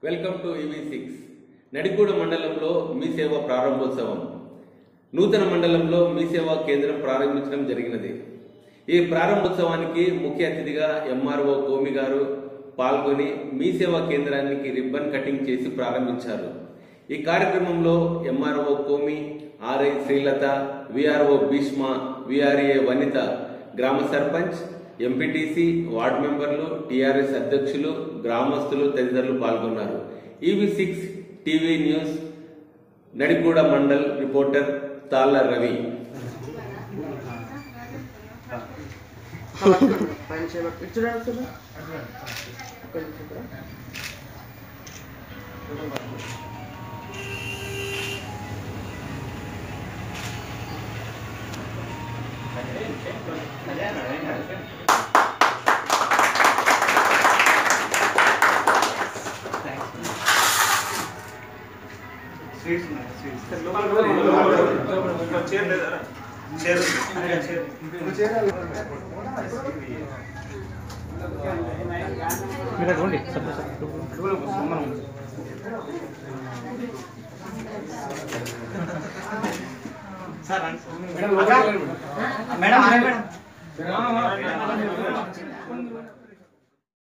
Welcome to EV6 Nadikuda మండలంలో మీ సేవ ప్రారంభోత్సవం. నూతన మండలంలో మీ సేవా కేంద్రం ప్రారంభించడం జరిగినది. ఈ ప్రారంభోత్సవానికి ముఖ్య అతిథిగా MRO కోమి గారు పాల్గొని మీ సేవా కేంద్రానికి రిబ్బన్ కటింగ్ చేసి ప్రారంభించారు. ఈ కార్యక్రమంలో MRO Komi, RI Srilatha, VRO Bhishma, VRA Vanitha, గ్రామ సర్పంచ్, ఎంపీటీసీ, వార్డు మెంబర్లు, TRS అధ్యక్షులు, గ్రామస్తులు తదితరులు పాల్గొన్నారు. EV6 TV news Nadikuda mandal reporter Talla Ravi. Madam